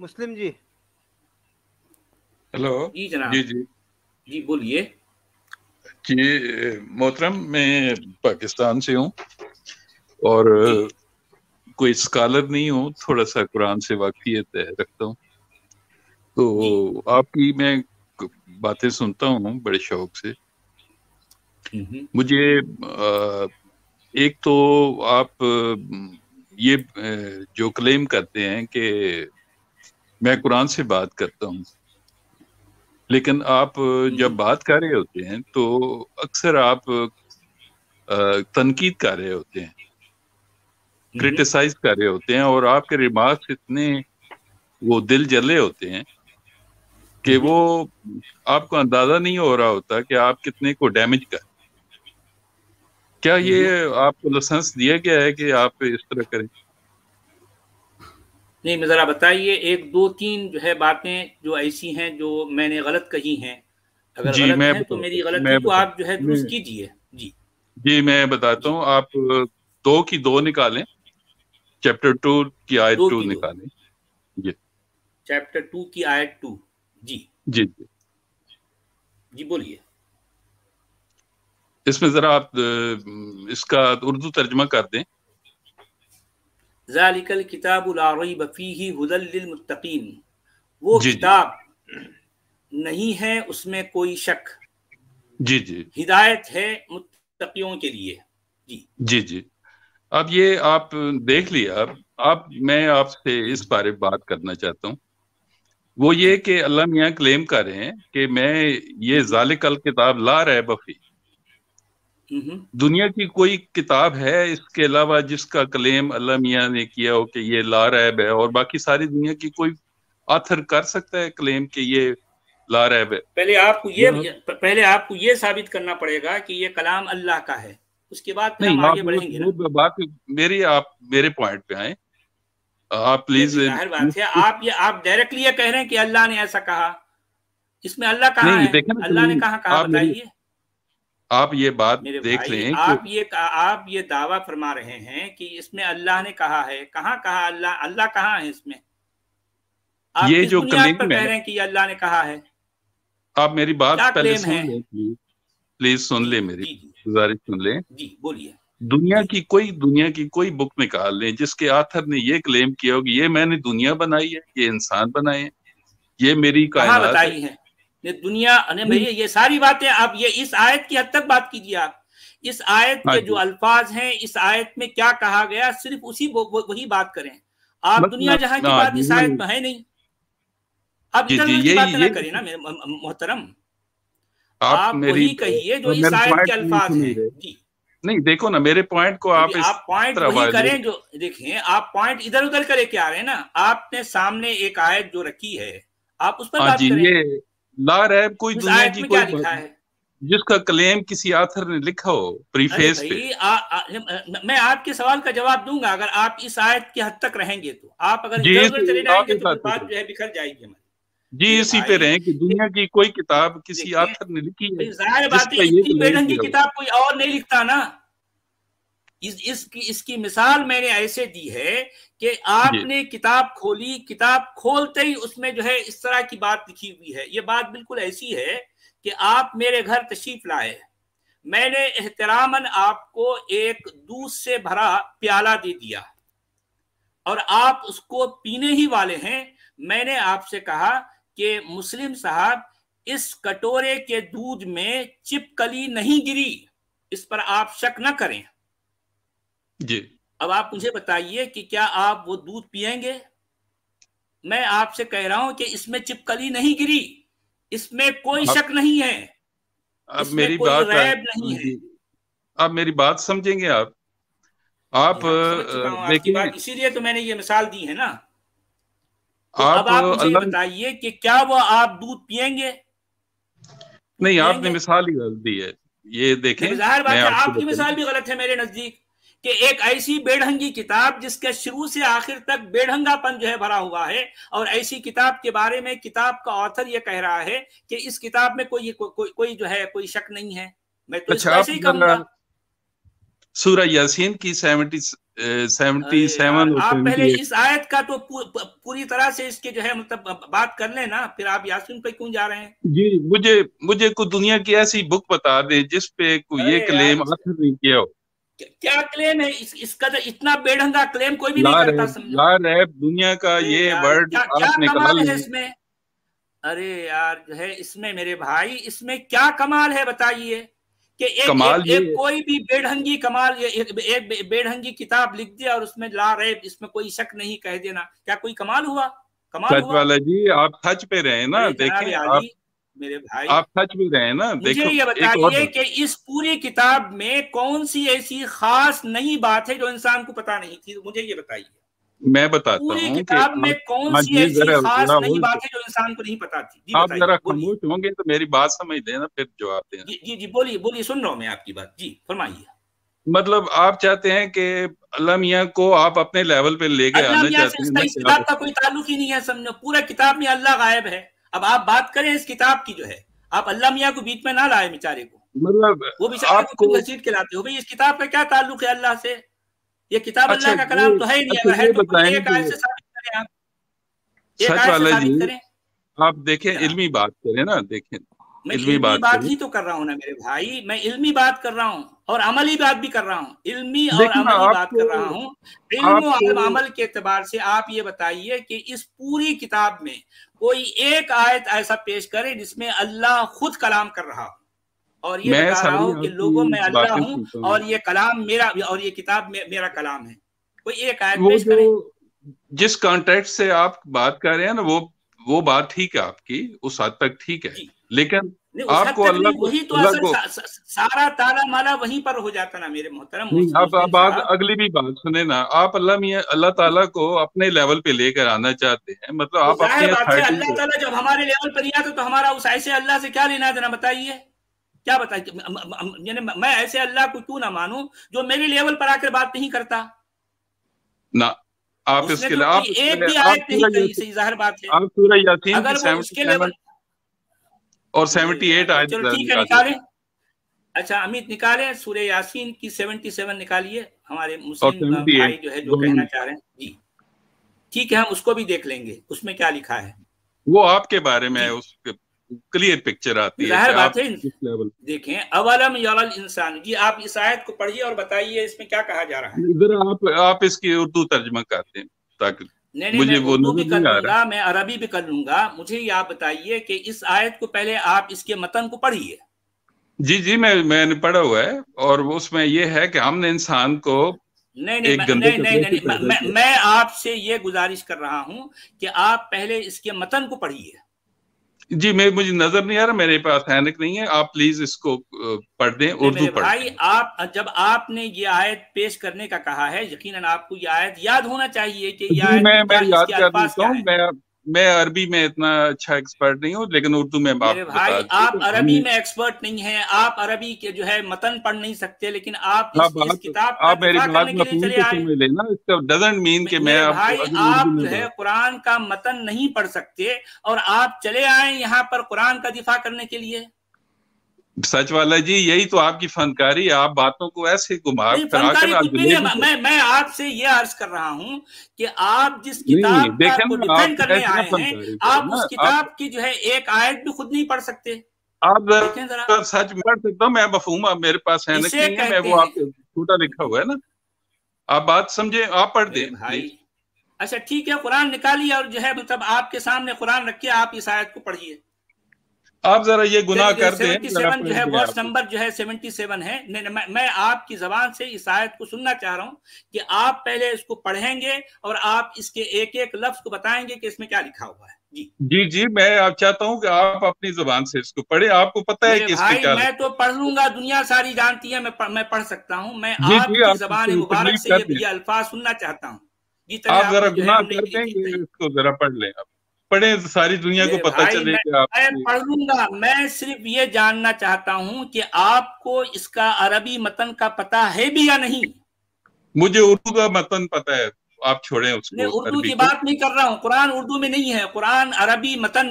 مسلم جی. Hello. جی جناب. جی جی جی بولیے. جی محترم، میں پاکستان سے ہوں اور کوئی اسکالر نہیں ہوں، تھوڑا سا قرآن سے واقفیت رکھتا ہوں، تو آپ کی میں باتیں سنتا ہوں بڑے شوق سے. مجھے ایک تو آپ یہ جو کلیم کرتے ہیں کہ میں قرآن سے بات کرتا ہوں، لیکن آپ جب بات کر رہے ہوتے ہیں تو اکثر آپ تنقید کر رہے ہوتے ہیں، کرٹیسائز کر رہے ہوتے ہیں، اور آپ کے ریمارکس اتنے وہ دل جلے ہوتے ہیں کہ وہ آپ کو اندازہ نہیں ہو رہا ہوتا کہ آپ کتنے کو ڈیمیج کر. کیا یہ آپ کو لائسنس دیا گیا ہے کہ آپ اس طرح کریں؟ نہیں، میں ذرا بتائیے، ایک دو تین جو ہے باتیں جو ایسی ہیں جو میں نے غلط کہی ہیں، اگر جی غلط میں ہیں تو میری غلطی میں کو آپ جو ہے درست کیجئے. جی جی میں بتاتا ہوں. آپ 2 کی 2 نکالیں، چیپٹر 2 کی آیت 2 نکالیں. جی چیپٹر 2 کی آیت 2. جی جی جی جی بولیے. اس میں ذرا آپ اس کا اردو ترجمہ کر دیں. ذالک الکتاب لا ریب فیہ ھدی للمتقین، وہ جی جی کتاب نہیں ہے اس میں کوئی شک، جی جی ہدایت ہے متقیوں کے لیے. جی جی جی اب یہ آپ دیکھ لیا. اب میں آپ سے اس بارے بات کرنا چاہتا ہوں. وہ یہ کہ اللہ میاں کلیم کر رہے ہیں کہ میں یہ ذالک الکتاب لا ریب فیہ، دنیا کی کوئی کتاب ہے اس کے علاوہ جس کا کلیم اللہ میاں نے کیا ہو کہ یہ لا ریب ہے، اور باقی ساری دنیا کی کوئی آتھر کر سکتا ہے کلیم کہ یہ لا ریب ہے؟ پہلے آپ کو یہ ثابت کرنا پڑے گا کہ یہ کلام اللہ کا ہے، اس کے بعد پھر ہم نہیں، آگے بڑھیں گے نا. وہ بات میری، آپ میرے پوائنٹ پہ آئیں. آپ پلیز. ظاہر بات ہے آپ ڈائریکٹلی یہ کہہ رہے ہیں کہ اللہ نے ایسا کہا. اس میں اللہ کہاں نہیں، ہے؟ دیکھیں نا اللہ نے کہا بتائیے. آپ یہ بات میرے دیکھ بھائی، لیں آپ یہ دعویٰ فرما رہے ہیں کہ اس میں اللہ نے کہا ہے. کہاں کہا اللہ کہاں ہے اس میں؟ آپ یہ کس جو بنیاد پر کلیم کہہ ہے، رہے ہیں کہ یہ اللہ نے کہا ہے؟ آپ میری بات کیا پہلے کلیم سن ہے؟ لیں پلیز سن جی لیں، میری جی جی گزارش سن لیں. جی بولیے. دنیا کی کوئی بک نکال لیں جس کے آتھر نے یہ کلیم کیا ہو کہ یہ میں نے دنیا بنائی ہے، یہ انسان بنائے ہیں، یہ میری کہاں کائنات ہے. بتائی ہے یہ دنیا؟ بھئی یہ ساری باتیں آپ یہ اس آیت کی حد تک بات کیجیے. آپ اس آیت ہاں کے جی، جو الفاظ ہیں، اس آیت میں کیا کہا گیا، صرف وہی بات کریں. آپ دنیا جہاں کی بات اس آیت میں ہے نہیں. آپ جی ادھر جی ادھر کی باتیں نہ یہ کریں نا میرے محترم. آپ آپ میری وہی کہیے جو اس میرے آیت کے پوائنٹ نہیں الفاظ سن ہیں. رہے. جی نہیں، دیکھو نا میرے پوائنٹ کو آپ اس آپ پوائنٹ طرح وہی کریں وائلیٹ. جو دیکھیں. آپ پوائنٹ ادھر ادھر کرے کے آ رہے ہیں نا. آپ نے سامنے ایک آیت جو رکھی ہے، آپ اس پر ہاں بات جی، کریں. یہ لا ریب کوئی اس دنیا آیت کی میں کوئی کیا لکھا ہے؟ جس کا کلیم کسی آتھر نے لکھا ہو ارے پریفیس پہ. بھائی، میں آپ کے سوال کا جواب دوں گا اگر آپ اس آیت کی حد تک رہیں گے. تو آپ اگر جی ادھر ادھر چلے جائیں آپ گے اس تو پھر بات پہ بات رہیں. جو ہے بکھر جائے گی ہماری. جی میرے اسی پہ بھائی رہیں کہ دنیا کی کوئی کتاب کسی دیکھیں، آتھر نے لکھی ہے ظاہر جس بات ہے کا یہ اتنی بے کلیم ڈھنگی کیا ہو. کتاب کوئی اور نہیں لکھتا نا. اس کی مثال میں نے ایسے دی ہے کہ آپ جی نے کتاب کھولی، کتاب کھولتے ہی اس میں جو ہے اس طرح کی بات لکھی ہوئی ہے. یہ بات بالکل ایسی ہے کہ آپ میرے گھر تشریف لائے، میں نے احتراماً آپ کو ایک دودھ سے بھرا پیالہ دے دیا اور آپ اس کو پینے ہی والے ہیں. میں نے آپ سے کہا کہ مسلم صاحب، اس کٹورے کے دودھ میں چپکلی نہیں گری، اس پر آپ شک نہ کریں. جی اب آپ مجھے بتائیے کہ کیا آپ وہ دودھ پیئیں گے؟ میں آپ سے کہہ رہا ہوں کہ اس میں چپکلی نہیں گری، اس میں کوئی شک نہیں ہے، اب اس میں میری کوئی بات ریب نہیں ہے. جی، اب میری بات سمجھیں گے آپ جی ہاں، سمجھ چکا ہوں آپ کی دیکھیں. بات، اسی لیے تو میں نے یہ مثال دی ہے نا. تو اب آپ آپ مجھے یہ اللہ بتائیے کہ کیا وہ آپ دودھ پیئیں گے؟ دودھ نہیں، آپ پیئیں نے گے؟ مثال ہی غلط دی ہے. یہ دیکھیں، ظاہر میں بات ہے آپ کو آپ کی مثال بھی غلط ہے میرے نزدیک، کہ ایک ایسی بے ڈھنگی کتاب جس کے شروع سے آخر تک بے ڈھنگا پن جو ہے بھرا ہوا ہے، اور ایسی کتاب کے بارے میں کتاب کا آتھر یہ کہہ رہا ہے کہ اس کتاب میں کوئی جو ہے کوئی شک نہیں ہے. میں تو اس کو اچھا، آپ ایسے ہی کہوں گا. سورہ یاسین کی 77 اور آپ پہلے 78. اس آیت کا تو پوری طرح سے اس کے جو ہے مطلب بات کر لیں نا، پھر آپ یاسین پہ کیوں جا رہے ہیں؟ جی مجھے کوئی دنیا کی ایسی بک بتا دیں جس پہ کوئی یہ کلیم آخر نہیں کیا ہو. کیا کلیم ہے اس کا؟ اتنا بے ڈھنگا کلیم کوئی بھی نہیں کرتا. لا ریب دنیا کا یہ ورڈ کیا آپ نکال کمال ہے لیں. اس میں؟ ارے یار جو ہے اس میں میرے بھائی، اس میں کیا کمال ہے بتائیے؟ کہ ایک کوئی بھی بے ڈھنگی کمال، ایک بے ڈھنگی کتاب لکھ دیا اور اس میں لا ریب، اس میں کوئی شک نہیں کہہ دینا، کیا کوئی کمال ہوا؟ کمال سچ ہوا والا جی، آپ سچ پہ رہے نا. دیکھیں آپ میرے بھائی، آپ سچ بھی رہے نا. مجھے یہ بتائیے کہ اس پوری کتاب میں کون سی ایسی خاص نئی بات ہے جو انسان کو پتا نہیں تھی؟ مجھے یہ بتائیے. میں بتاتا پوری ہوں کتاب میں کون سی ایسی خاص نئی بات ہے جو انسان کو نہیں پتا تھی؟ آپ ذرا خاموش ہوں گے تو میری بات سمجھ لینا، پھر جواب دینا. جی بولیے سن رہا ہوں میں آپ کی بات. جی فرمائیے. مطلب آپ چاہتے ہیں کہ اللہ میاں کو آپ اپنے لیول پہ لے کے آنا چاہتے ہیں. اس کتاب کا کوئی تعلق ہی نہیں ہے، سمجھو پورا کتاب میں اللہ غائب ہے. اب آپ بات کریں اس کتاب کی جو ہے، آپ اللہ میاں کو بیچ میں نہ لائے بیچارے کو. مطلب وہ بیچارے کو گھسیٹ کے لاتے ہو. بھائی اس کتاب کا کیا تعلق ہے اللہ سے؟ یہ کتاب اللہ کا کلام تو ہے ہی نہیں. اگر ہے تو کوئی ایک آیت سے ثابت کریں. آپ ایک آیت سے ثابت کریں. آپ دیکھیں علمی بات کریں نا. دیکھیں میں علمی بات ہی تو کر رہا ہوں نا میرے بھائی. میں علمی بات کر رہا ہوں اور عملی بات بھی کر رہا ہوں. علمی اور عملی بات کر رہا ہوں. علم و عمل کے اعتبار سے آپ یہ بتائیے کہ اس پوری کتاب میں کوئی ایک آیت ایسا پیش کرے جس میں اللہ خود کلام کر رہا ہو اور یہ بتا رہا ہو کہ لوگوں میں اللہ ہوں اور یہ کلام میرا، اور یہ کتاب میرا کلام ہے. کوئی ایک آیت پیش کریں. جس کانٹیکٹ سے آپ بات کر رہے ہیں نا، وہ بات ٹھیک ہے آپ کی، اس حد تک ٹھیک ہے. لیکن آپ کو اللہ وہی تو اصل سارا تالا مالا وہیں پر ہو جاتا نا میرے محترم. اب اگلی بھی بات سنیں نا. آپ اللہ تعالیٰ کو اپنے لیول پہ لے کر آنا چاہتے ہیں. مطلب آپ اپنی اللہ تعالیٰ جب ہمارے لیول پر نہیں آتا تو ہمارا اس ایسے اللہ سے کیا لینا دینا؟ بتائیے کیا بتائیے. یعنی میں ایسے اللہ کو کیوں نہ مانوں جو میرے لیول پر آ کر بات نہیں کرتا؟ نہ آپ اس کے لیے ایک بھی آیت نہیں کہی. صحیح ظاہر بات ہے. آپ سورہ یاسین اگر وہ اس کے لیول اور 78 آیت. چلو ٹھیک ہے نکالیں. اچھا امیت نکالیں سورہ یاسین کی 77 نکالیے. ہمارے مسلم بھائی جو ہے جو کہنا چاہ رہے ہیں. جی ٹھیک ہے، ہم اس کو بھی دیکھ لیں گے اس میں کیا لکھا ہے. وہ آپ کے بارے میں اس کلیئر پکچر آتی ہے. ظاہر بات ہے. دیکھیں اولم یری الانسان. جی آپ اس آیت کو پڑھیے اور بتائیے اس میں کیا کہا جا رہا ہے. ذرا آپ اس کی اردو ترجمہ کرتے ہیں تاکہ مجھے وہ اردو بھی کر لوں گا، میں عربی بھی کر لوں گا. مجھے یہ آپ بتائیے کہ اس آیت کو پہلے آپ اس کے متن کو پڑھیے. جی میں نے پڑھا ہوا ہے اور اس میں یہ ہے کہ ہم نے انسان کو نہیں میں آپ سے یہ گزارش کر رہا ہوں کہ آپ پہلے اس کے متن کو پڑھیے. جی مجھے نظر نہیں آ رہا، میرے پاس اینک نہیں ہے. آپ پلیز اس کو پڑھ دیں، اردو پڑھ دیں. بھائی آپ جب آپ نے یہ آیت پیش کرنے کا کہا ہے، یقیناً آپ کو یہ آیت یاد ہونا چاہیے کہ یہ آیت میں یاد کر دیتا ہوں. میں عربی میں اتنا اچھا ایکسپرٹ نہیں ہوں، لیکن اردو میں میرے بھائی آپ عربی میں ایکسپرٹ نہیں ہیں. آپ عربی کے جو ہے متن پڑھ نہیں سکتے، لیکن آپ اس کتاب کا دفاع کرنے کے لیے چلے آئے. ڈزنٹ مین کہ میں بھائی آپ جو ہے قرآن کا متن نہیں پڑھ سکتے اور آپ چلے آئے یہاں پر قرآن کا دفاع کرنے کے لیے. سچ والا جی یہی تو آپ کی فنکاری ہے. آپ باتوں کو ایسے گھما میں آپ سے یہ عرض کر رہا ہوں کہ آپ جس کتاب کو ڈیفینڈ کرنے آئے ہیں، آپ اس کتاب کی جو ہے ایک آیت بھی خود نہیں پڑھ سکتے. آپ سچ پڑھ سکتا ہوں. میں مفہوم میرے پاس ہے نہیں ہے، وہ آپ چھوٹا لکھا ہوا ہے نا. آپ بات سمجھے، آپ پڑھ دیں بھائی. اچھا ٹھیک ہے، قرآن نکالیے اور جو ہے مطلب آپ کے سامنے قرآن رکھیے، آپ اس آیت کو پڑھیے. آپ ذرا یہ گناہ کرتے ہیں. 77 جو ہے ورس نمبر جو ہے 77 ہے. میں آپ کی زبان سے اس آیت کو سننا چاہ رہا ہوں کہ آپ پہلے اس کو پڑھیں گے اور آپ اس کے ایک ایک لفظ کو بتائیں گے کہ اس میں کیا لکھا ہوا ہے. جی میں آپ چاہتا ہوں کہ آپ اپنی زبان سے اس کو پڑھیں. آپ کو پتہ ہے کہ اس میں کیا میں تو پڑھ لوں گا، دنیا ساری جانتی ہے میں پڑھ سکتا ہوں. میں آپ کی زبان مبارک سے یہ الفاظ سننا چاہتا ہوں. آپ ذرا گناہ کرتے ہیں کہ اس کو ذرا پڑھ لیں. آپ پڑھیں، ساری دنیا کو پتہ چلے کہ میں پڑھ لوں گا. میں صرف یہ جاننا چاہتا ہوں کہ آپ کو اس کا عربی متن کا پتہ ہے بھی یا نہیں. مجھے اردو کا متن پتہ ہے، آپ چھوڑیں اس کو. اردو کی بات نہیں کر رہا ہوں، قرآن اردو میں نہیں ہے، قرآن عربی متن میں ہے.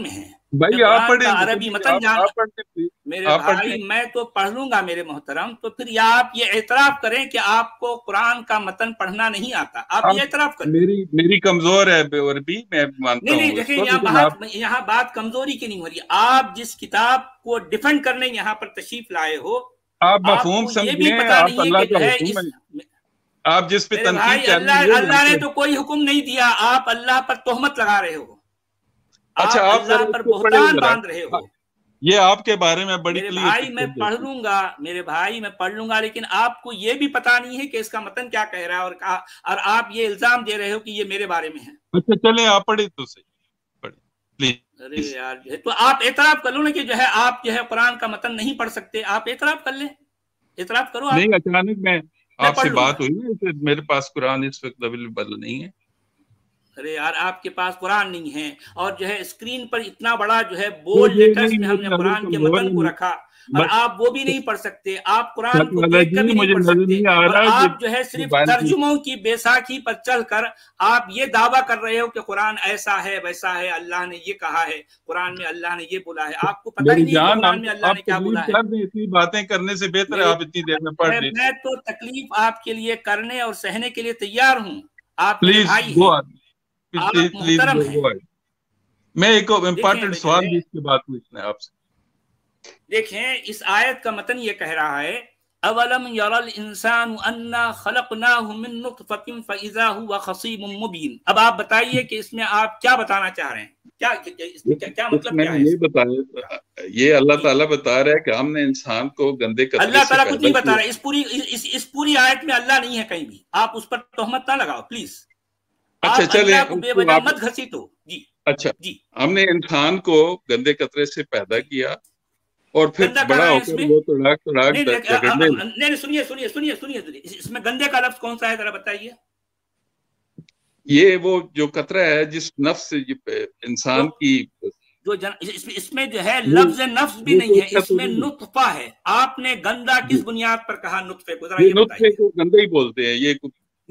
भाई आप पढ़े, अरबी मतन जान पढ़ते मेरे भाई, मैं तो पढ़ लूंगा मेरे मोहतरम। तो फिर या आप ये एतराफ करें कि आपको कुरान का मतन पढ़ना नहीं आता, आप ये एतराफ करें। मेरी कमजोर है अरबी, मैं मानता हूँ। नहीं देखिए, यहाँ बात कमजोरी की नहीं हो रही। आप जिस किताब को डिफेंड करने यहाँ पर तशरीफ लाए हो, आप मफहूम समझे, ये भी पता नहीं है कि जो है आप जिस पे तनकीद कर रहे हैं, अल्लाह ने तो कोई हुक्म नहीं दिया, आप अल्लाह पर तोहमत लगा रहे हो। अच्छा, आप अल्लाह पर बुहतान बांध रहे हो। ये आपके बारे में बड़ी मेरे भाई मैं पढ़ लूंगा, मेरे भाई मैं पढ़ लूंगा, लेकिन आपको ये भी पता नहीं है कि इसका मतन क्या कह रहा है, और आप ये इल्जाम दे रहे हो कि ये मेरे बारे में है। अच्छा चले, आप पढ़े तो सही, पढ़े प्लीज। अरे यार, तो आप एतराफ कर लो ना कि जो है आप जो है कुरान का मतन नहीं पढ़ सकते, आप एतराफ कर ले, एतराफ करो। नहीं, अचानक मैं आपसे बात हुई ना, मेरे पास कुरान इस वक्त अवेलेबल नहीं है। अरे यार, आपके पास कुरान नहीं है, और जो है स्क्रीन पर इतना बड़ा जो है बोल्ड लेटर्स में हमने कुरान के मतन को रखा, और आप वो भी नहीं पढ़ सकते। आप कुरान को देखकर भी नहीं पढ़ सकते, और आप जो है सिर्फ तर्जुमों की बैसाखी पर चलकर आप ये दावा कर रहे हो कि कुरान ऐसा है वैसा है, अल्लाह ने ये कहा है, कुरान में अल्लाह ने ये बोला है। आपको पता ही नहीं कुरान में अल्लाह ने क्या बोला है। इतनी बातें करने से बेहतर है आप इतनी देर में पढ़ लें। मैं तो तकलीफ आपके लिए करने और सहने के लिए तैयार हूँ। आप मेरे भाई हैं, आप मुहतरम हैं। मैं एक इम्पोर्टेंट सवाल भी इसके बाद पूछना है आपसे। देखें, इस आयत का मतन ये कह रहा है, अवलम यरल इंसान अन्ना खलकनाहु मिन नुतफतिन फइज़ा हुवा खसीमुम मुबीन। अब आप बताइए कि इसमें आप क्या बताना चाह रहे हैं, क्या इसमें क्या मतलब क्या है? ये बताया, ये अल्लाह ताला बता रहा है कि हमने इंसान को गंदे कतरे से, अल्लाह ताला कुछ नहीं बता रहा है। इस पूरी आयत में अल्लाह नहीं है कहीं भी, आप उस पर तोहमत ना लगाओ प्लीज। अच्छा चले, बेवजह मत घसीटो जी। अच्छा जी, हमने इंसान को गंदे कतरे से पैदा किया और फिर बड़ा होकर वो तड़ाक नहीं, सुनिए, इसमें गंदे का लफ्ज कौन सा है, जरा बताइए। ये वो जो कतरा है जिस नफ्स इंसान की जो इसमें जो है लफ्ज नफ्स भी नहीं है, इसमें नुत्फा है। आपने गंदा किस बुनियाद पर कहा नुत्फे को, जरा ये बताइए। नुत्फे को गंदे ही बोलते हैं, ये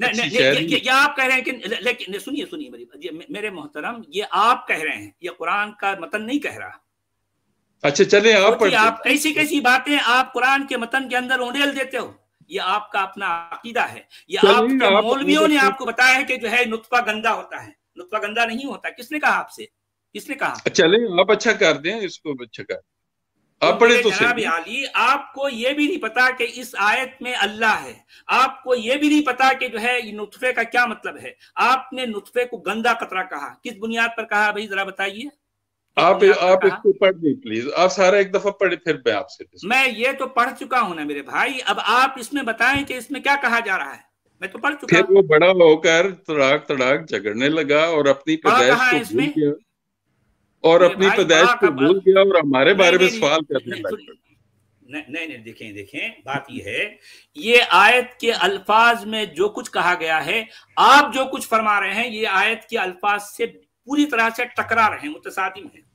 ये आप कह रहे हैं कि, लेकिन सुनिए मेरे मोहतरम, ये आप कह रहे हैं, ये कुरान का मतन नहीं कह रहा। अच्छा चले, आप कैसी बातें आप कुरान के मतन के अंदर उंडेल देते हो, ये आपका अपना अकीदा है। ये आपके मौलवियों ने आपको बताया है कि जो है नुत्फा गंदा होता है। नुत्फा गंदा नहीं होता, किसने कहा आपसे, किसने कहा? चले आप अच्छा कर दें इसको, अच्छा कर आप पढ़े तो सही। आली, आपको ये भी नहीं पता कि इस आयत में अल्लाह है, आपको ये भी नहीं पता कि जो है नुत्फे का क्या मतलब है। आपने नुत्फे को गंदा कतरा कहा, किस बुनियाद पर कहा भाई, जरा बताइए। आप इसको पढ़ दें प्लीज, आप सारा एक दफा पढ़े फिर मैं आपसे। मैं ये तो पढ़ चुका हूं ना मेरे भाई, अब आप इसमें बताएं कि इसमें क्या कहा जा रहा है। मैं तो पढ़ चुका। फिर वो बड़ा होकर तड़ाक झगड़ने लगा और अपनी पैदाइश को भूल गया, और अपनी पैदाइश को भूल गया और हमारे बारे में सवाल करने लगा। नहीं, देखें बात ये है, ये आयत के अल्फाज में जो कुछ कहा गया है, आप जो कुछ फरमा रहे हैं, ये आयत के अल्फाज से पूरी तरह से टकरा रहे हैं, मुतसादिम है।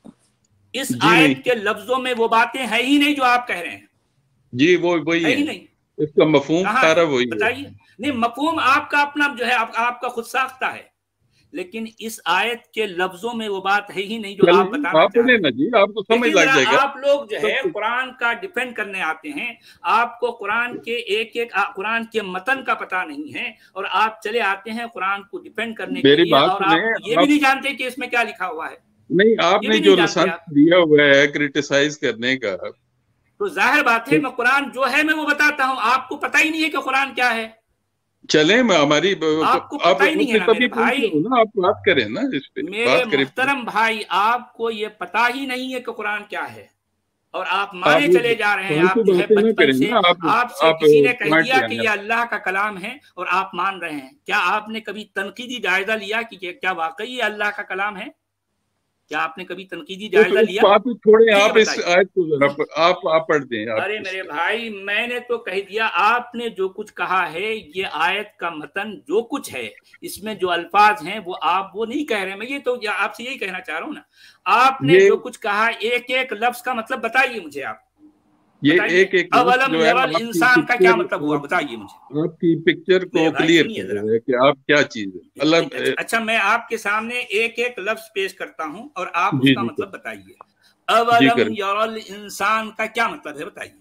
इस आयत के लफ्जों में वो बातें है ही नहीं जो आप कह रहे हैं जी, वो वही है ही नहीं। इसका मफहूम सारा वही है। बताइए। नहीं, मफहूम आपका अपना जो है आपका खुद साख्ता है, लेकिन इस आयत के लफ्जों में वो बात है ही नहीं जो आप बताना चाहते हैं। जी, आपको समझ लग जाएगा। आप लोग जो है कुरान का डिफेंड करने आते हैं, आपको कुरान के एक कुरान के मतन का पता नहीं है, और आप चले आते हैं कुरान को डिफेंड करने के लिए, और आप ये भी नहीं जानते कि इसमें क्या लिखा हुआ है। नहीं, आपने जो लाइसेंस दिया हुआ है क्रिटिसाइज करने का, तो जाहिर बात है मैं कुरान जो है मैं वो बताता हूँ, आपको पता ही नहीं है कि कुरान क्या है। चले, हमारी आपको पता ही नहीं है ना मेरे भाई, ना आप बात करें ना इस पे, मेरे मोहतरम भाई, आपको ये पता ही नहीं है कि कुरान क्या है, और आप माने चले जा रहे हैं। आप जो है बचपन से आपसे किसी ने कह दिया कि ये अल्लाह का कलाम है और आप मान रहे हैं। क्या आपने कभी तनकीदी जायजा लिया कि क्या वाकई ये अल्लाह का कलाम है? क्या आपने कभी तनकीदी जायजा लिया? थोड़े आप इस आयत को जरा आप पढ़ दें। अरे मेरे भाई, मैंने तो कह दिया, आपने जो कुछ कहा है, ये आयत का मतन जो कुछ है, इसमें जो अल्फाज हैं वो आप वो नहीं कह रहे। मैं ये तो आपसे यही कहना चाह रहा हूँ ना, आपने जो कुछ कहा, एक एक लफ्ज का मतलब बताइए मुझे आप। یہ ایک अवलम यरल इंसान का क्या मतलब हुआ, बताइए मुझे। आपकी पिक्चर को क्लियर कर रहा है कि आप क्या चीज है अल्लाह। अच्छा, मैं आपके सामने एक एक लफ्ज पेश करता हूं और आप जी उसका जी मतलब बताइए। अवलम यरल इंसान का क्या मतलब है, बताइए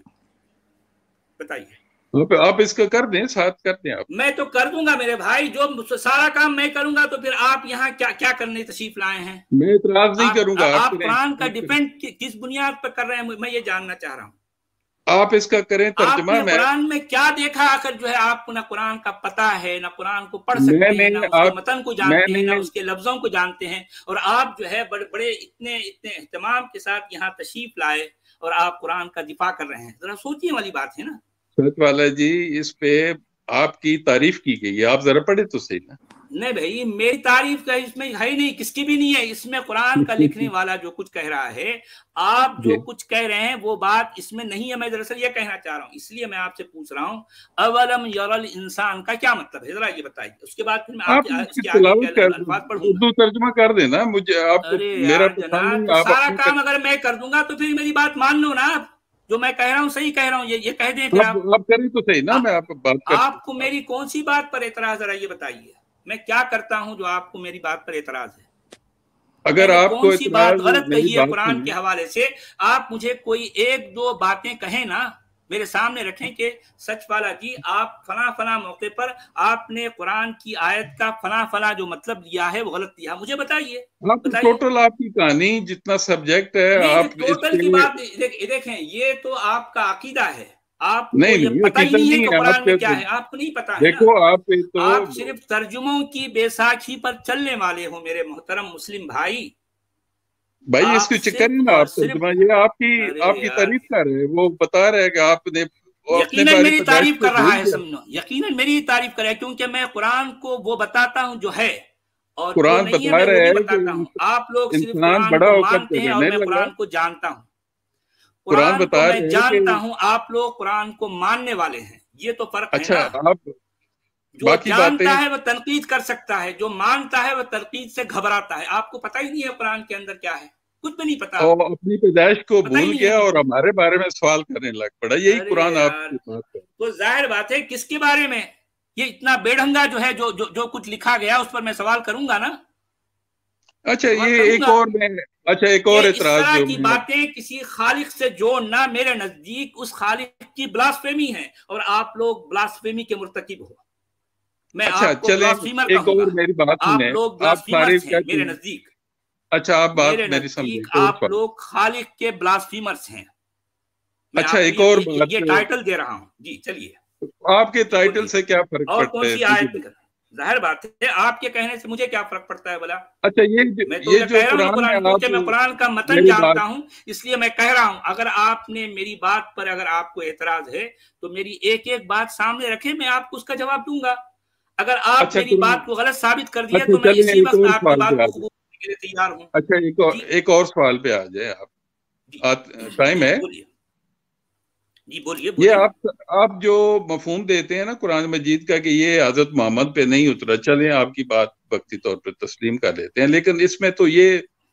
बताइए। आप इसका कर दें, साथ कर दें आप। मैं तो कर दूंगा मेरे भाई, जो सारा काम मैं करूंगा तो फिर आप यहाँ क्या क्या करने तशरीफ लाए हैं? मैं इतराज नहीं करूंगा। आप कुरान का डिपेंड किस बुनियाद पर कर रहे हैं, मैं ये जानना चाह रहा हूँ। आप इसका करें तर्जुमा। आपने कुरान में क्या देखा आखिर जो है आपको ना कुरान का पता है, ना कुरान को पढ़ सकते हैं, ना उसके मतन को जानते हैं, ना उसके लफ्जों को जानते हैं, और आप जो है बड़े बड़े इतने इतने एहतमाम के साथ यहाँ तशरीफ लाए और आप कुरान का दिफा कर रहे हैं। जरा सोचिए वाली बात है ना। सच वाला जी, इस पे आपकी तारीफ की गई है, आप जरा पढ़े तो सही ना। नहीं भाई, मेरी तारीफ का इसमें है ही नहीं, किसकी भी नहीं है। इसमें कुरान का लिखने वाला जो कुछ कह रहा है, आप जो कुछ कह रहे हैं वो बात इसमें नहीं है। मैं दरअसल ये कहना चाह रहा हूँ, इसलिए मैं आपसे पूछ रहा हूँ अवलम यरल इंसान का क्या मतलब है, जरा ये बताइए। उसके बाद फिर मैं इसके आगे अल्फाज पढ़ूंगा। उर्दू तर्जुमा कर देना मुझे आप। मेरा जनाब, सारा काम अगर मैं कर दूंगा तो फिर मेरी बात मान लो ना। आप जो मैं कह रहा हूँ सही कह रहा हूँ, ये कह दें फिर आप करें तो सही ना। मैं आपको बात कर, आपको मेरी कौन सी बात पर एतराज, जरा ये बताइए। मैं क्या करता हूं जो आपको मेरी बात पर एतराज है? अगर आपको कौन सी बात गलत कही है कुरान के हवाले से, आप मुझे कोई एक दो बातें कहें ना, मेरे सामने रखें कि सच वाला जी आप फला फला मौके पर आपने कुरान की आयत का फला फला जो मतलब लिया है वो गलत लिया, मुझे बताइए। टोटल आपकी कहानी जितना सब्जेक्ट है, आप टोटल की बात देखें, ये तो आपका अकीदा है। आपको ये पता ही नहीं है कि कुरान में क्या है, आपको नहीं पता है। देखो आप सिर्फ तर्जुमों की बैसाखी पर चलने वाले हो मेरे मोहतरम मुस्लिम भाई। इसको चक्कर नहीं ना, आप तर्जुमा ये आपकी तारीफ कर रहे हैं, वो बता रहे हैं कि आपने यकीनन मेरी तारीफ कर रहा है, समझो यकीनन मेरी तारीफ कर रहा है, क्योंकि मैं कुरान को वो बताता हूँ जो है और कुरान बता रहे हैं। आप लोग सिर्फ कुरान को मानते हैं और मैं कुरान को जानता हूँ। कुरान बता रहे मैं जानता हूं, आप लोग कुरान को मानने वाले हैं, ये तो फर्क है ना। आप जो जानता है वह तनकीद कर सकता है, जो मानता है वह तनकीद से घबराता है। आपको पता ही नहीं है कुरान के अंदर क्या है, कुछ भी नहीं पता। और अपनी पैदाइश को भूल गया और हमारे बारे में सवाल करने लग पड़ा। यही कुरान आपकी बात है। तो जाहिर बात है किसके बारे में, ये इतना बेढंगा जो है जो कुछ लिखा गया उस पर मैं सवाल करूंगा ना। अच्छा, ये एक और इतराज की बातें किसी खालिक से जोड़ना मेरे नजदीक उस खालिक की ब्लास्फेमी है, और आप लोग ब्लास्फेमी के मुर्तकिब हो। मैं आपको ब्लास्फेमर कहूंगा। मेरी बात आप लोग ब्लास्फेमर्स हैं मेरे नजदीक। अच्छा, आप बात मेरी समझिए। आप लोग खालिक के ब्लास्फेमर्स हैं। अच्छा, एक और बात, ये टाइटल दे रहा हूँ जी, चलिए। आपके टाइटल से क्या फर्क पड़ता है? और कौन सी आयत? जाहिर बात है आपके कहने से मुझे क्या फर्क पड़ता है बोला। अच्छा, मैं तो ये कह रहा हूँ मैं कुरान का मतन जानता हूँ, इसलिए मैं कह रहा हूँ। अगर आपने मेरी बात पर अगर आपको एतराज है तो मेरी एक एक बात सामने रखें, मैं आपको उसका जवाब दूंगा। अगर आप मेरी बात को गलत साबित कर दिया तो मैं इसी वक्त आपकी बात को कबूल करने के लिए तैयार हूँ। अच्छा, एक और सवाल पे आ जाए आप, टाइम है? जी बोलिए। ये आप जो मफहूम देते हैं ना कुरान मजीद का कि ये हजरत मोहम्मद पे नहीं उतरा, चलें आपकी बात वक्ती तौर पे तस्लीम कर लेते हैं, लेकिन इसमें तो ये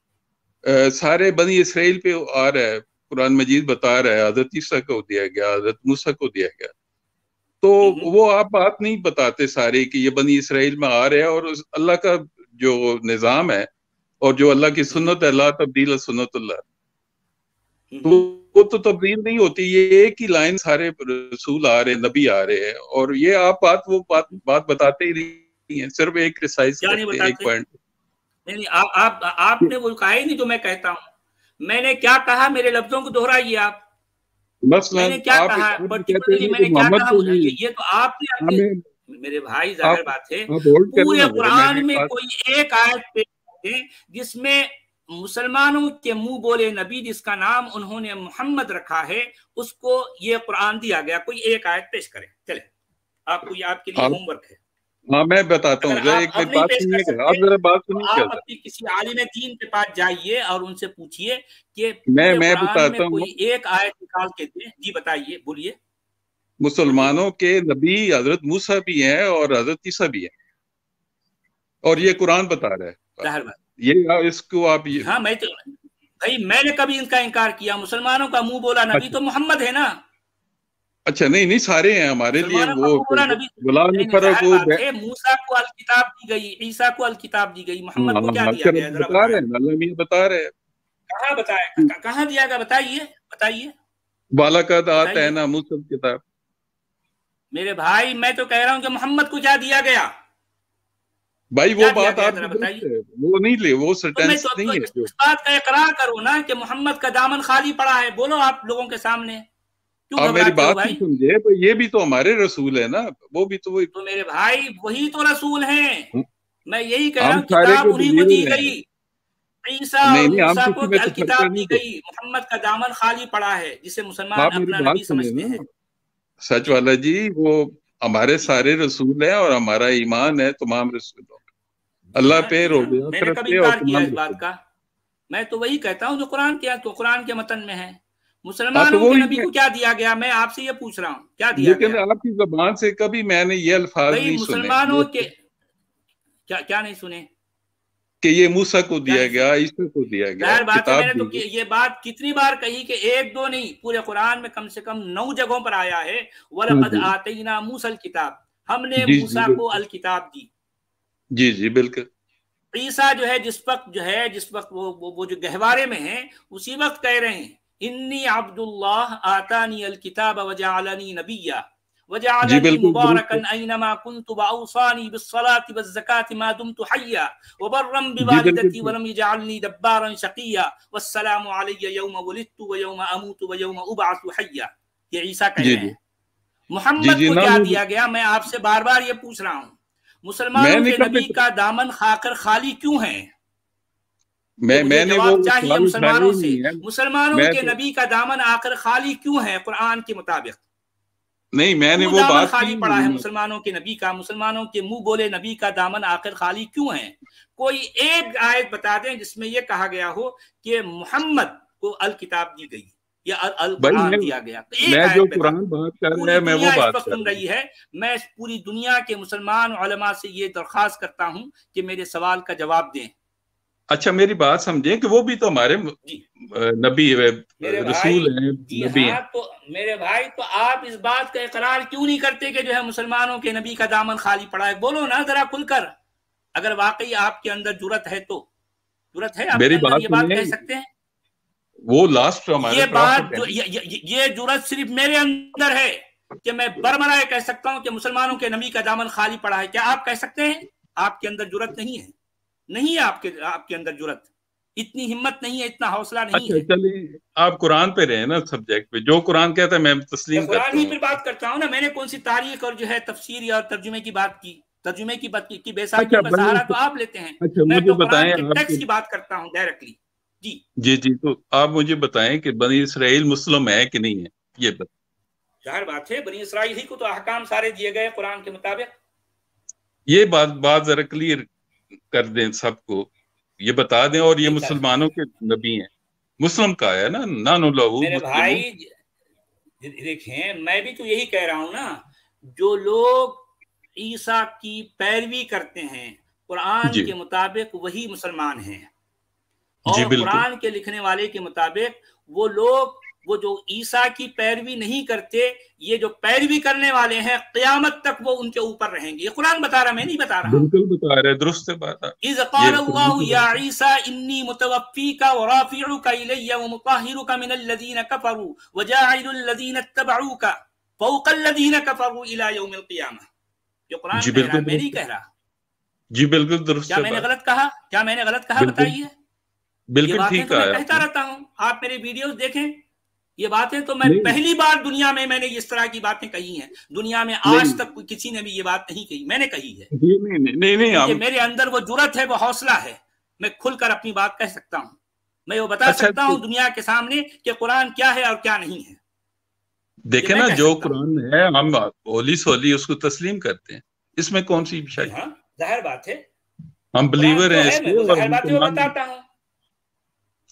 सारे बनी इसराइल पे आ रहा है। कुरान मजीद बता रहा है हजरत ईसा को दिया गया, हजरत मूसा को दिया गया, तो वो आप बात नहीं बताते सारे कि ये बनी इसराइल में आ रहे हैं। और अल्लाह का जो निज़ाम है और जो अल्लाह की सुन्नत है, ला तब्दील सुन्नतुल्लाह, तो वो तो तब्दील नहीं होती। ये एक ही लाइन, सारे रसूल आ रहे हैं, नबी आ रहे हैं, और ये आप बात बताते ही नहीं है, सिर्फ एक क्रिटिसाइज करते हैं, एक पॉइंट। नहीं, आपने वो कहा ही नहीं जो मैं कहता हूँ। मैंने क्या कहा, मेरे लफ्जों को दोहराइए आप। मैंने क्या कहा, पर्टिकुलरली मैंने क्या कहा, ये तो आपने मेरे भाई, जाहिर बात है पूरे कुरान में कोई एक आयत पे जिसमें मुसलमानों के मुंह बोले नबी जिसका नाम उन्होंने मोहम्मद रखा है, उसको ये कुरान दिया गया, कोई एक आयत पेश करें। चले, आपको ये आपके लिए होमवर्क है। हाँ, मैं बताता हूँ। आप अपनी किसी आलिम दीन के पास जाइए और उनसे पूछिए कि मैं बताता हूँ, कोई एक आयत निकाल के दे। जी बताइए, बोलिए। मुसलमानों के नबी हजरत मूसा भी हैं और हजरत ईसा भी हैं, और ये कुरान बता रहा है। ये इसको आप हाँ, मैं بھائی میں نے کبھی ان کا انکار کیا؟ مسلمانوں کا منہ بولا نبی تو محمد ہے نا. اچھا نہیں سارے ہیں ہمارے لیے. مسلمانوں کا وہ منہ بولا نبی. ظاہر بات ہے موسیٰ کو الکتاب دی گئی، عیسیٰ کو الکتاب دی گئی، محمد کو کیا دیا گیا؟ ذرا بتا رہے ہیں، اللہ میاں بتا رہے ہیں. کہاں بتایا؟ کہاں دیا گیا؟ بتائیے. بالا کا آتا ہے نا موسیٰ کتاب. میرے بھائی میں تو کہہ رہا ہوں کہ محمد کو کیا دیا گیا بھائی؟ وہ بات آپ بتائیے، وہ نہیں لے، وہ سینٹینس نہیں ہے. اس بات کا اقرار کرو نا کہ محمد کا دامن خالی پڑا ہے. بولو آپ لوگوں کے سامنے. آپ میری بات نہیں سمجھے، تو یہ بھی تو ہمارے رسول ہے نا. وہ بھی تو میرے بھائی وہی تو رسول ہیں. میں یہی کہہ رہا ہوں کتاب انہیں کو دی گئی. عیسیٰ اور موسیٰ کو الکتاب دی گئی. محمد کا دامن خالی پڑا ہے جسے مسلمان اپنا نبی سمجھتے ہیں. سچ والا جی، وہ ہمارے سارے رسول ہیں اور ہمارا ایمان ہے تمام رسولوں. اللہ پہ رو گیا. میں نے کبھی انکار کیا اس بات کا؟ میں تو وہی کہتا ہوں جو قرآن کے متن میں ہے. مسلمانوں کے نبی کو کیا دیا گیا؟ میں آپ سے یہ پوچھ رہا ہوں کیا دیا گیا؟ لیکن آپ کی زبان سے کبھی میں نے یہ الفاظ نہیں سنے. مسلمانوں کے کیا نہیں سنے کہ یہ موسیٰ کو دیا گیا، عیسیٰ کو دیا گیا. ظاہر بات ہے میں نے تو یہ بات کتنی بار کہی کہ ایک دو نہیں، پورے قرآن میں کم سے کم 9 جگہوں پر آیا ہے. وَلَقَدْ آتَيْنَا مُوسَى الْكِتَابَ، ہم نے موسیٰ کو الکتاب دی. جی بالکل. عیسیٰ جو ہے جس وقت وہ جو گہوارے میں ہیں اسی وقت کہہ رہے ہیں انی عبد اللہ آتانی الکتاب وجعلنی نبیا وجعلنی مبارکا اینما کنت واوصانی بالصلاة والزکاة ما دمت حیا وبرا بوالدتی ولم یجعلنی جبارا شقیا والسلام علی یوم ولدت ویوم اموت ویوم ابعث حیا. یہ عیسیٰ کہہ رہے ہیں. محمد کو کیا دیا گیا؟ میں آپ سے بار بار یہ پوچھ رہا ہوں. مسلمانوں کے نبی کا دامن خا کر خالی کیوں ہیں؟ میں نے وہ چاہیے مسلمانوں سے، مسلمانوں کے نبی کا دامن آ کر خالی کیوں ہے قرآن کے مطابق؟ نہیں میں نے وہ بات خالی پڑا ہے مسلمانوں کے نبی کا، مسلمانوں کے منہ بولے نبی کا دامن آ کر خالی کیوں ہے؟ کوئی ایک آیت بتا دیں جس میں یہ کہا گیا ہو کہ محمد کو الکتاب دی گئی یا القرآن دیا گیا. میں جو قرآن بات کر رہا ہے میں وہ بات سن رہی ہے. میں پوری دنیا کے مسلمان علماء سے یہ درخواست کرتا ہوں کہ میرے سوال کا جواب دیں. اچھا میری بات سمجھیں کہ وہ بھی تو ہمارے نبی رسول ہیں، نبی ہیں. تو میرے بھائی تو آپ اس بات کا اقرار کیوں نہیں کرتے کہ جو ہے مسلمانوں کے نبی کا دامن خالی پڑا ہے؟ بولو نا ذرا کھل کر. اگر واقعی آپ کے اندر جرت ہے تو جرت ہے آپ کے اندر یہ بات کہہ سکتے ہیں. وہ لاسٹ ہمارے یہ بات یہ جرت صرف میرے اندر ہے کہ میں برمرائے کہہ سکتا ہوں کہ مسلمانوں کے نبی کا دامن خالی پڑا ہے. کیا آپ کہہ سکتے ہیں؟ آپ کے اندر جرت نہیں ہے. نہیں ہے آپ کے اندر جرت، اتنی ہمت نہیں ہے، اتنا حوصلہ نہیں ہے. چلیے آپ قرآن پہ رہے نا سبجیکٹ پہ، جو قرآن کہتا ہے میں تسلیم کرتا ہوں. قرآن ہی پہ بات کرتا ہوں نا. میں نے کون سی تاریخ اور جو ہے تفسیر اور ترجمے کی بات کی؟ ترجمے کی بات کی بیساکھیوں کا سہارا تو آپ لیتے ہیں. میں تو قرآن کے ٹیکسٹ کی بات کرتا ہوں ڈائریکٹلی. جی تو آپ مجھے بتائیں کہ بنی اسرائیل مسلم ہے کہ نہیں ہے؟ یہ ظاہر بات ہے بنی اسرائیل ہی کو تو احکام سارے دیے گئے قرآن کے مطابق. یہ بات ذرا کلیئر کر دیں سب کو، یہ بتا دیں. اور یہ مسلمانوں کے نبی ہیں، مسلم کا ہے نا، نانو لہو. میرے بھائی دیکھیں میں بھی تو یہی کہہ رہا ہوں نا، جو لوگ عیسیٰ کی پیروی کرتے ہیں قرآن کے مطابق وہی مسلمان ہیں. اور قرآن کے لکھنے والے کے مطابق وہ لوگ وہ جو عیسیٰ کی پیروی نہیں کرتے، یہ جو پیروی کرنے والے ہیں قیامت تک وہ ان کے اوپر رہیں گے. یہ قرآن بتا رہا، میں نہیں بتا رہا. بالکل بتا رہے، درست بات ہے. اذ قال اللہ یا عیسیٰ انی متوفیک ورافعک الی ومطہرک من الذین کفروا وجاعل الذین اتبعوک فوق الذین کفروا الی یوم القیامہ. یہ قرآن کہہ رہا، میں نہیں کہہ رہا. جی بالکل درست. کیا میں نے غلط کہا؟ کیا میں نے غلط کہا؟ بتائیے. بالکل ٹھیک ہے. میں کہتا رہتا ہوں، آپ میری ویڈیوز دیکھیں. یہ باتیں تو میں پہلی بار دنیا میں نے اس طرح کی باتیں کہی ہیں. دنیا میں آج تک کسی نے بھی یہ بات نہیں کہی، میں نے کہی ہے. نہیں، میرے اندر وہ جرت ہے، وہ حوصلہ ہے. میں کھل کر اپنی بات کہہ سکتا ہوں. میں وہ بتا سکتا ہوں دنیا کے سامنے کہ قرآن کیا ہے اور کیا نہیں ہے. دیکھیں نا، جو قرآن ہے ہم ہولی سولی اس کو تسلیم کرتے ہیں، اس میں کون سی شک ہے؟ ظاہر بات ہے ہم بلیور ہیں. ظاہر بات ہے، وہ بتاتا ہوں.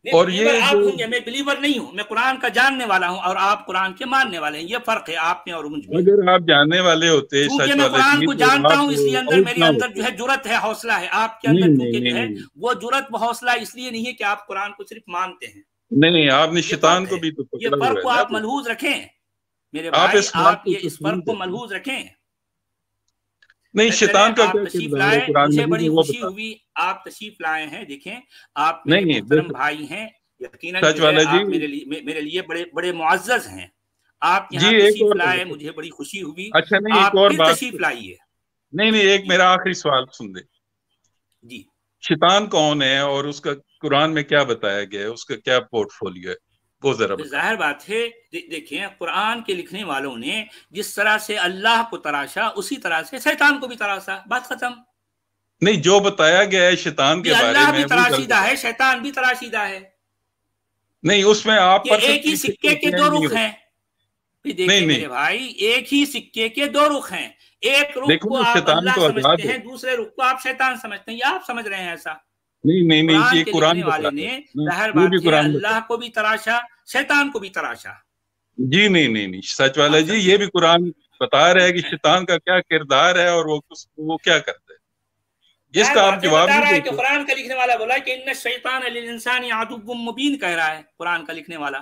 اور یہ آپ ہوں گے، میں بلیور نہیں ہوں، میں قرآن کا جاننے والا ہوں اور آپ قرآن کے ماننے والے ہیں، یہ فرق ہے آپ میں اور مجھ میں۔ اگر آپ جاننے والے ہوتے کیونکہ میں قرآن کو جانتا ہوں، اس لیے میرے اندر جو ہے جرت ہے، حوصلہ ہے۔ آپ کے اندر چونکہ جو ہے وہ جرت و حوصلہ اس لیے نہیں ہے کہ آپ قرآن کو صرف مانتے ہیں۔ نہیں، آپ نے شیطان کو بھی تو یہ پکڑا فرق کو ہوا ہے آپ ملحوظ رکھیں میرے بھائی، آپ یہ اس فرق کو ملحوظ رکھیں۔ نہیں، شیطان کا کیا تشریف کردار ہے لائے، قرآن مجھے مجید بڑی میں وہ خوشی بتا۔ ہوئی آپ تشریف لائے ہیں۔ دیکھیں آپ میرے نہیں، محترم بھائی ہیں، یقیناً سچ جو ہے والا جی، آپ میرے لیے بڑے معزز ہیں۔ آپ جی یہاں ایک تشریف اور لائے، بات، مجھے بڑی خوشی ہوئی۔ اچھا نہیں، ایک آپ اور پھر بات، تشریف لائیے۔ نہیں ایک میرا آخری سوال سن دے۔ جی، شیطان کون ہے اور اس کا قرآن میں کیا بتایا گیا ہے، اس کا کیا پورٹ فولیو ہے، وہ ذرا بتا۔ ظاہر بات ہے، دیکھیں قرآن کے لکھنے والوں نے جس طرح سے اللہ کو تراشا، اسی طرح سے شیطان کو بھی تراشا، بات ختم۔ نہیں، جو بتایا گیا ہے شیطان کے بارے اللہ میں بھی وہ غلط تراشیدہ ہے، شیطان بھی تراشیدہ ہے۔ نہیں، اس میں آپ یہ ایک ہی پرفیکٹلی سکے کے دو رخ ہیں۔ دیکھیں نہیں، میرے بھائی، ایک ہی سکے کے دو رخ ہیں، ایک رخ دیکھو کو نا، آپ شیطان اللہ تو سمجھتے آزاد ہے۔ ہیں، دوسرے رخ کو آپ شیطان سمجھتے ہیں، یہ آپ سمجھ رہے ہیں ایسا۔ نہیں، قرآن یہ کے قرآن لکھنے بتا والے رہا نے ہے، ظاہر یہ بھی بات ہے قرآن بتا اللہ کو بھی تراشا، شیطان کو بھی تراشا۔ جی نہیں، سچ والا آپ جی، سمجھے؟ یہ بھی قرآن بتا رہا ہے کہ شیطان کا کیا کردار ہے اور وہ کیا کرتا ہے، جس ظاہر کا آپ بات ہے، جواب بتا نہیں رہا ہے کہ دیتے۔ قرآن کا لکھنے والا بولا کہ ان الشیطان للانسان عدو مبین، کہہ رہا ہے قرآن کا لکھنے والا۔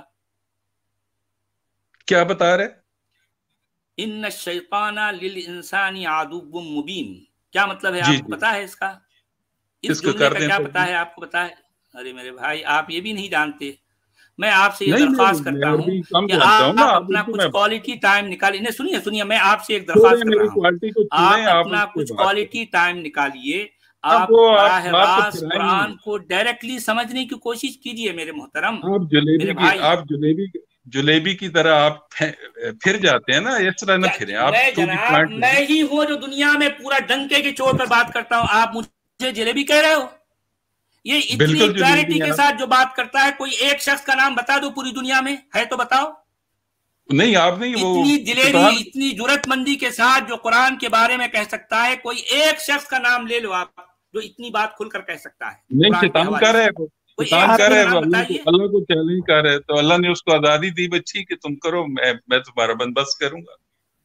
کیا بتا رہے؟ ان الشیطان للانسان عدو مبین، کیا مطلب ہے جی آپ کو پتا ہے اس کا؟ اس کا جملے کر کا دیں کیا تو پتا ہے آپ کو؟ پتا ہے؟ ارے میرے بھائی، آپ یہ بھی نہیں جانتے۔ میں آپ سے یہ نہیں، درخواست میں کرتا ہوں عربی کم کہ جانتا ہوں نا، آپ آپ اپنا اردو کچھ میں بات کوالٹی ٹائم نکالیے۔ سنیے، میں آپ سے ایک چھوڑیں، درخواست کر میری رہا ہوں، کوالٹی کو چھوڑیں، آپ آپ اپنا اس پہ کچھ بات کریں۔ کوالٹی ٹائم نکالیے، اب آپ وہ براہ بات تو راست پھرائیں ہی قرآن نہیں۔ کو ڈائریکٹلی سمجھنے کی کوشش کیجئے میرے محترم، میرے آپ بھائی۔ جلیبی کی طرح آپ پھر جاتے ہیں نا، اس طرح نہ پھریں آپ، میں ٹو دی جناب، پوائنٹ۔ میں ہی ہوں جو دنیا میں پورا ڈنکے کے چوٹ پر بات کرتا ہوں، آپ مجھے جلیبی کہہ رہے ہو؟ یہ اتنی بالکل کلیئرٹی جلیبی کے ہے۔ ساتھ جو بات کرتا ہے، کوئی ایک شخص کا نام بتا دو پوری دنیا میں ہے تو بتاؤ۔ نہیں، آپ نہیں، وہ اتنی دلیری، شیطان۔ اتنی جرت مندی کے ساتھ جو قرآن کے بارے میں کہہ سکتا ہے، کوئی ایک شخص کا نام لے لو آپ جو اتنی بات کھل کر کہہ سکتا ہے نہیں، قرآن کے شیطان حوالے کر سے؟ رہے وہ، کوئی شیطان ایک کر شخص کا رہے وہ، نام بتائیے۔ اللہ کو چیلنج کر رہے، تو اللہ نے اس کو آزادی دی بچی کہ تم کرو، میں تمہارا بندوبست کروں گا۔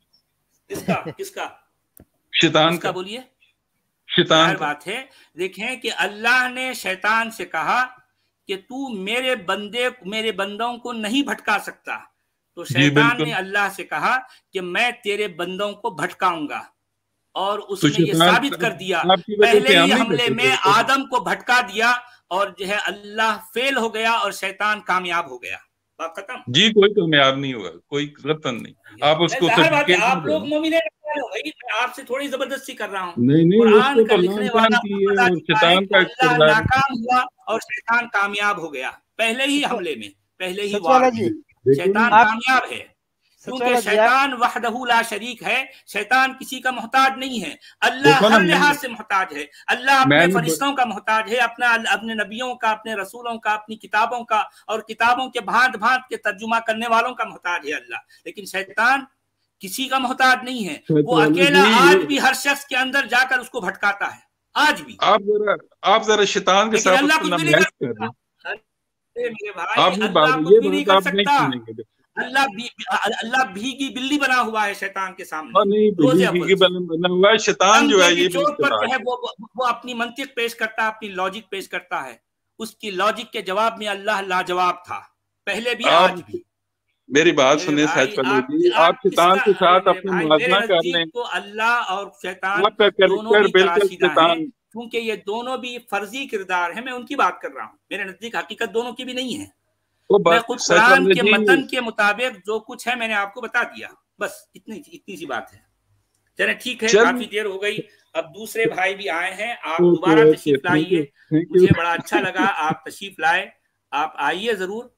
کس کا شیطان کا، بولیے؟ شیطان ظاہر کا۔ بات ہے، دیکھیں کہ اللہ نے شیطان سے کہا کہ تو میرے بندوں کو نہیں بھٹکا سکتا، تو جی شیطان بالکل۔ نے اللہ سے کہا کہ میں تیرے بندوں کو بھٹکاؤں گا، اور اس تو نے یہ شیطان ثابت کر دیا، آپ کی وجہ پہلے سے ہم ہی نہیں حملے میں بھٹکے۔ آدم کو بھٹکا دیا، اور جو ہے اللہ فیل ہو گیا اور شیطان کامیاب ہو گیا، بات ختم۔ جی کوئی کامیاب نہیں ہوا، کوئی قطعاً نہیں، آپ اس کو ظاہر بات ہے، سرٹیفکیٹ نہ آپ دیں۔ لوگ مومن ہیں، میں آپ سے تھوڑی زبردستی کر رہا ہوں۔ نہیں، اس قرآن کو کا تو لکھنے لان والا تان کی خود ہے، بتا اور چکا ہے شیطان کہ کا اللہ کردار۔ ناکام ہوا اور شیطان کامیاب ہو گیا، پہلے ہی حملے میں، پہلے ہی سچ وار والا میں جی، دیکھو نا، شیطان آپ کامیاب ہے، سچ کیونکہ والا جی، شیطان وحدہ لا شریک ہے، شیطان کسی کا محتاج نہیں ہے، اللہ دیکھو نا، ہر لحاظ سے محتاج ہے، اللہ میں اپنے نے فرشتوں کا محتاج ہے، اپنے نبیوں کا، اپنے رسولوں کا، اپنی کتابوں کا، اور کتابوں کے بھانت بھانت کے ترجمہ کرنے والوں کا محتاج ہے اللہ، لیکن شیطان کسی کا محتاج نہیں ہے، سچ وہ والا اکیلا جی، آج بھی ہر شخص کے اندر جا کر اس کو بھٹکاتا ہے، آج بھی، آپ ذرا شیطان کے لیکن ساتھ اللہ اس کو کچھ بھی نہیں نمائش کر کر رہے ہیں۔ سکتا۔ ارے میرے بھائی، آپ اللہ کچھ یہ بھی نہیں بات کر آپ نہیں سکتا، سنیں گے۔ اللہ بھیگی بلی بنا ہوا ہے شیطان کے سامنے اور نہیں، روز بلی اول کی سے، بنا ہوا ہے شیطان جو ڈنکے ہے، کی یہ بھی چوٹ پر جو چلاک ہے وہ اپنی منطق پیش کرتا ہے، اپنی لاجک پیش کرتا ہے، اس کی لاجک کے جواب میں اللہ لاجواب تھا، پہلے بھی آپ آج بھی۔ میری بات میرے سنیں بھائی، سچ والے جی، آپ آپ کس شیطان کا؟ کے ارے ساتھ میرے اپنے بھائی، میرے موازنہ کر لیں، نزدیک تو اللہ اور شیطان آپ کا دونوں کریکٹر بھی بالکل تراشیدہ ہیں، شیطان۔ کیونکہ یہ دونوں بھی فرضی کردار ہیں، میں ان کی بات کر رہا ہوں، میرے نزدیک حقیقت دونوں کی بھی نہیں ہے، وہ میں بات خود سچ قرآن والے کے جی، متن کے مطابق جو کچھ ہے میں نے آپ کو بتا دیا، بس اتنی سی بات ہے۔ چلیں ٹھیک ہے، چل، کافی دیر ہو گئی، اب دوسرے بھائی بھی آئے ہیں، آپ اوکے دوبارہ اوکے، تشریف تھینک یو لائیے، تھینک یو۔ مجھے بڑا اچھا لگا آپ تشریف لائے، آپ آئیے ضرور۔